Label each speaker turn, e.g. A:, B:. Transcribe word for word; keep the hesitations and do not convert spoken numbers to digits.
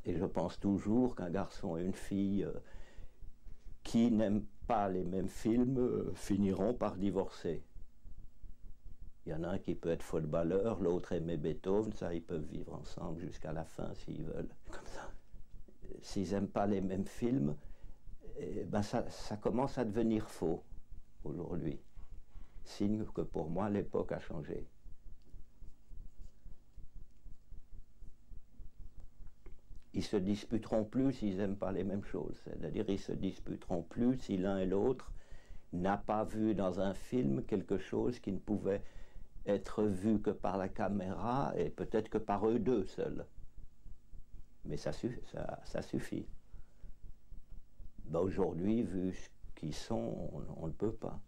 A: Et je pense toujours qu'un garçon et une fille euh, qui n'aiment pas les mêmes films euh, finiront par divorcer. Il y en a un qui peut être footballeur, l'autre aimer Beethoven, ça ils peuvent vivre ensemble jusqu'à la fin s'ils veulent. Comme ça. S'ils n'aiment pas les mêmes films, eh ben ça, ça commence à devenir faux aujourd'hui. Signe que pour moi l'époque a changé. Ils se disputeront plus s'ils n'aiment pas les mêmes choses. C'est-à-dire ils se disputeront plus si l'un et l'autre n'a pas vu dans un film quelque chose qui ne pouvait être vu que par la caméra et peut-être que par eux deux seuls. Mais ça, ça, ça suffit. Ben aujourd'hui, vu ce qu'ils sont, on, on ne peut pas.